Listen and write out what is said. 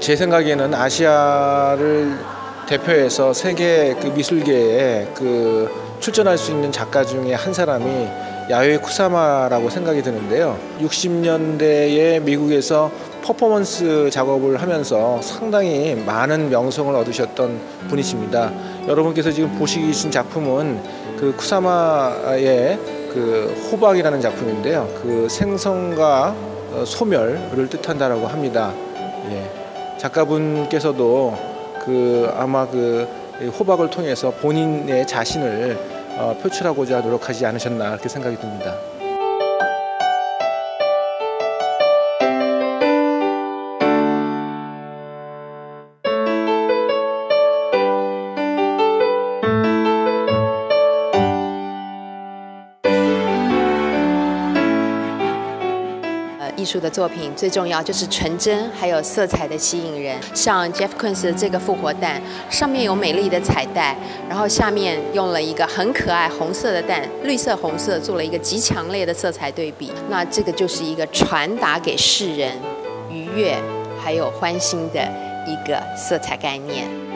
제 생각에는 아시아를 대표해서 세계 그 미술계에 그 출전할 수 있는 작가 중에 한 사람이 야요이 쿠사마라고 생각이 드는데요. 60년대에 미국에서 퍼포먼스 작업을 하면서 상당히 많은 명성을 얻으셨던 분이십니다. 여러분께서 지금 보시신 작품은 그 쿠사마의 그 호박이라는 작품인데요. 그 생성과 소멸을 뜻한다라고 합니다. 예. 작가분께서도 그 아마 그 호박을 통해서 본인의 자신을 표출하고자 노력하지 않으셨나 그렇게 생각이 듭니다. 艺术的作品最重要就是纯真，还有色彩的吸引人。像 Jeff Koons 的这个复活蛋，上面有美丽的彩带，然后下面用了一个很可爱红色的蛋，绿色红色做了一个极强烈的色彩对比。那这个就是一个传达给世人愉悦还有欢欣的一个色彩概念。